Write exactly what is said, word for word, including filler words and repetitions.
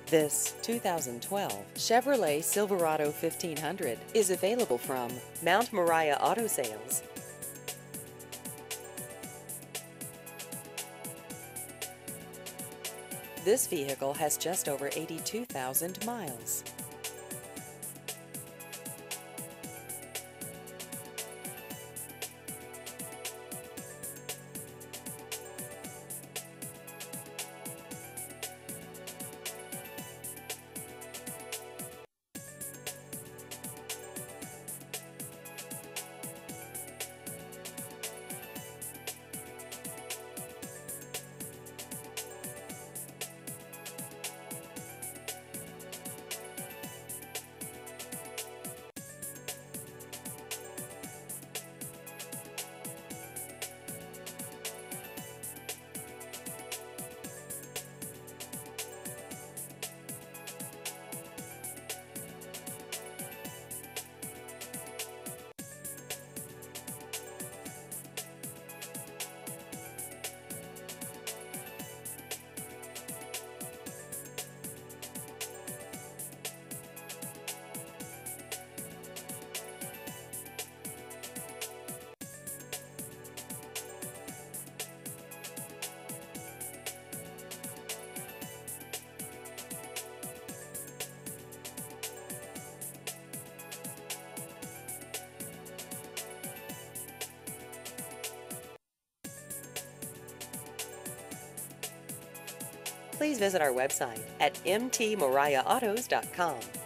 This two thousand twelve Chevrolet Silverado fifteen hundred is available from Mount Moriah Auto Sales. This vehicle has just over eighty-two thousand miles. Please visit our website at m t moriah autos dot com.